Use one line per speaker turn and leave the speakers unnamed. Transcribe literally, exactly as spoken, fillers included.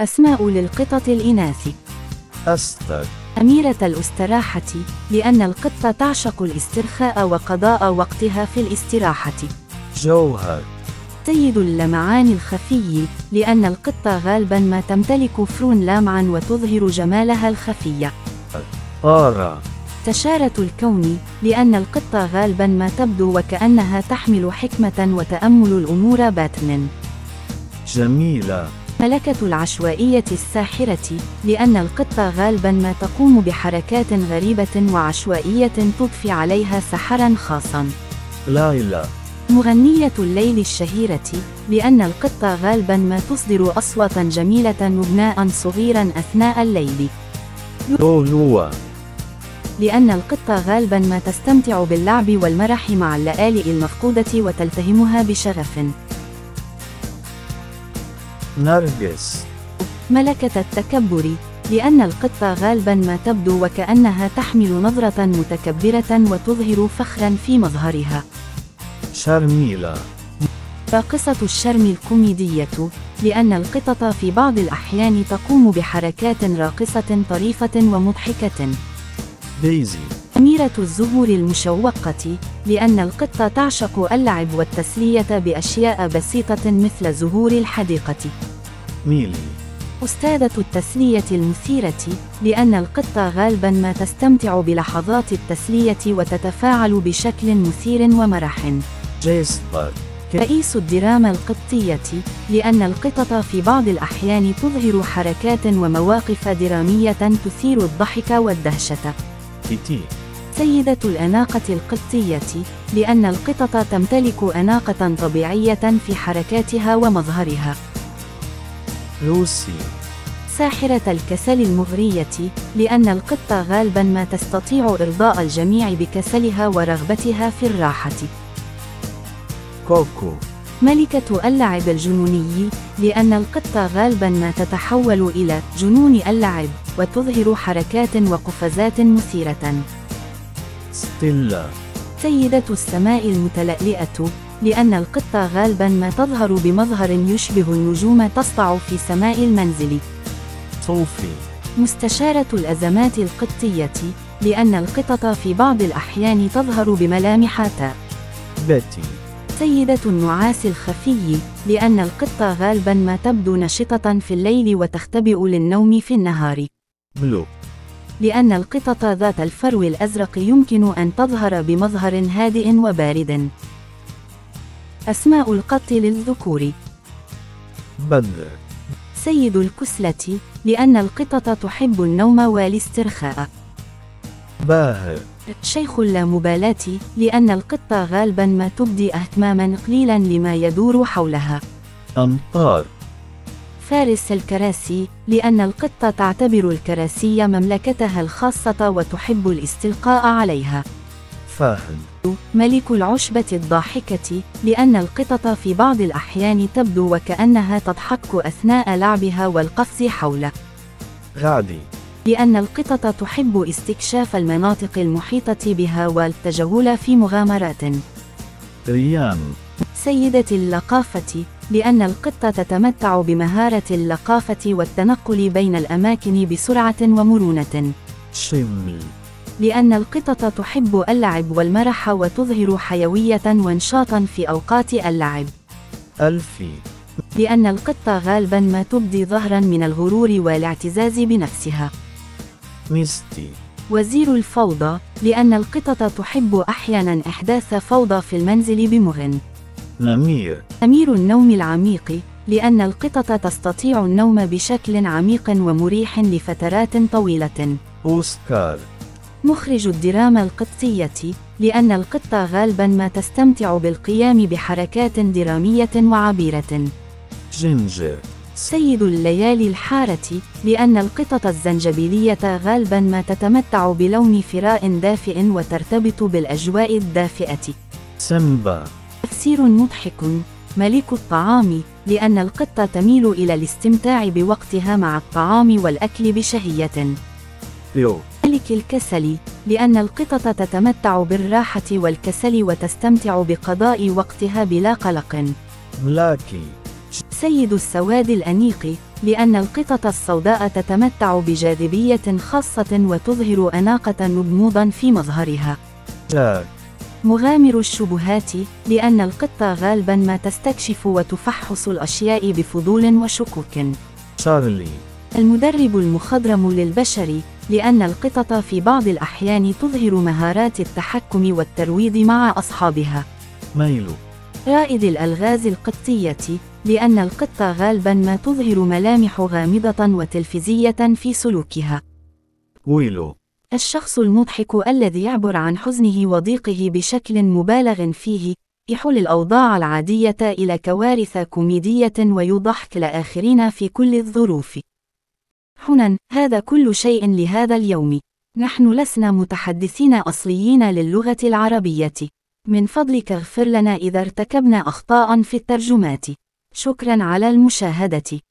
أسماء للقطط الإناث:
أستر،
أميرة الاستراحة، لأن القطة تعشق الاسترخاء وقضاء وقتها في الاستراحة.
جوهر،
سيد اللمعان الخفي، لأن القطة غالبا ما تمتلك فرون لامعا وتظهر جمالها الخفي.
طارة،
استشارة الكون، لأن القطة غالبا ما تبدو وكأنها تحمل حكمة وتأمل الأمور باتمن.
جميلة،
ملكة العشوائية الساحرة، لأن القطة غالبا ما تقوم بحركات غريبة وعشوائية تضفي عليها سحرا خاصا.
ليلى،
مغنية الليل الشهيرة، لأن القطة غالبا ما تصدر أصواتا جميلة وبناء صغيرا أثناء الليل.
لولو،
لأن القطة غالبا ما تستمتع باللعب والمرح مع اللآلئ المفقودة وتلتهمها بشغف.
نرجس،
ملكة التكبر، لأن القطة غالبا ما تبدو وكأنها تحمل نظرة متكبرة وتظهر فخرا في مظهرها.
شرميلة،
راقصة الشرم الكوميدية، لأن القطط في بعض الأحيان تقوم بحركات راقصة طريفة ومضحكة.
ديزي،
أميرة الزهور المشوقة، لأن القطة تعشق اللعب والتسلية بأشياء بسيطة مثل زهور الحديقة.
ميلي،
أستاذة التسلية المثيرة، لأن القطة غالبا ما تستمتع بلحظات التسلية وتتفاعل بشكل مثير ومرح.
جيسبر،
رئيس الدراما القطية، لأن القطط في بعض الأحيان تظهر حركات ومواقف درامية تثير الضحك والدهشة.
تيتي،
سيدة الأناقة القطية، لأن القطط تمتلك أناقة طبيعية في حركاتها ومظهرها.
لوسي،
ساحرة الكسل المغرية، لأن القطة غالبا ما تستطيع إرضاء الجميع بكسلها ورغبتها في الراحة.
كوكو،
ملكة اللعب الجنوني، لأن القطة غالبا ما تتحول إلى جنون اللعب وتظهر حركات وقفزات مثيرة.
ستيلا،
سيدة السماء المتلألئة، لأن القطة غالبا ما تظهر بمظهر يشبه النجوم تسطع في سماء المنزل.
صوفي،
مستشارة الأزمات القطية، لأن القطط في بعض الأحيان تظهر بملامح تاء.
بيتي،
سيدة النعاس الخفي، لأن القطة غالبا ما تبدو نشطة في الليل وتختبئ للنوم في النهار.
بلو،
لأن القطط ذات الفرو الأزرق يمكن أن تظهر بمظهر هادئ وبارد. أسماء القط للذكور:
بدر،
سيد الكسلة، لأن القطط تحب النوم والاسترخاء.
باهر،
شيخ اللامبالاة، لأن القطة غالبا ما تبدي اهتماما قليلا لما يدور حولها.
أمطار،
فارس الكراسي، لأن القطة تعتبر الكراسي مملكتها الخاصة وتحب الاستلقاء عليها.
فهد،
ملك العشبة الضاحكة، لأن القطط في بعض الأحيان تبدو وكأنها تضحك أثناء لعبها والقفز حوله.
غادي،
لأن القطط تحب استكشاف المناطق المحيطة بها والتجول في مغامرات.
ريان،
سيدة اللقافة، لأن القطة تتمتع بمهارة اللقافة والتنقل بين الأماكن بسرعة ومرونة.
شمل،
لأن القطط تحب اللعب والمرح وتظهر حيوية ونشاطا في أوقات اللعب.
ألفي،
لأن القطة غالبا ما تبدي ظهرا من الغرور والاعتزاز بنفسها.
ميستي،
وزير الفوضى، لأن القطط تحب أحيانا إحداث فوضى في المنزل بمغن.
نمير،
أمير النوم العميق، لأن القطط تستطيع النوم بشكل عميق ومريح لفترات طويلة.
أوسكار،
مخرج الدراما القطية، لأن القطة غالبا ما تستمتع بالقيام بحركات درامية وعبيرة.
جينجر،
سيد الليالي الحارة، لأن القطط الزنجبيلية غالبا ما تتمتع بلون فراء دافئ وترتبط بالأجواء الدافئة.
سيمبا،
تفسير مضحك، ملك الطعام، لأن القطة تميل إلى الاستمتاع بوقتها مع الطعام والأكل بشهية.
بيو،
ملك الكسل، لأن القطط تتمتع بالراحة والكسل وتستمتع بقضاء وقتها بلا قلق.
ملاكي،
سيد السواد الأنيق، لأن القطط السوداء تتمتع بجاذبية خاصة وتظهر أناقة غموضا في مظهرها.
جاك.
مغامر الشبهات، لأن القطة غالبا ما تستكشف وتفحص الأشياء بفضول وشكوك.
شارلي.
المدرب المخضرم للبشر، لأن القطط في بعض الأحيان تظهر مهارات التحكم والترويض مع أصحابها.
ميلو.
رائد الألغاز القطية، لأن القطة غالبا ما تظهر ملامح غامضة وتلفزية في سلوكها.
ويلو.
الشخص المضحك الذي يعبر عن حزنه وضيقه بشكل مبالغ فيه، يحول الأوضاع العادية إلى كوارث كوميدية ويضحك الآخرين في كل الظروف. حنن، هذا كل شيء لهذا اليوم. نحن لسنا متحدثين أصليين للغة العربية. من فضلك اغفر لنا إذا ارتكبنا أخطاء في الترجمات. شكرا على المشاهدة.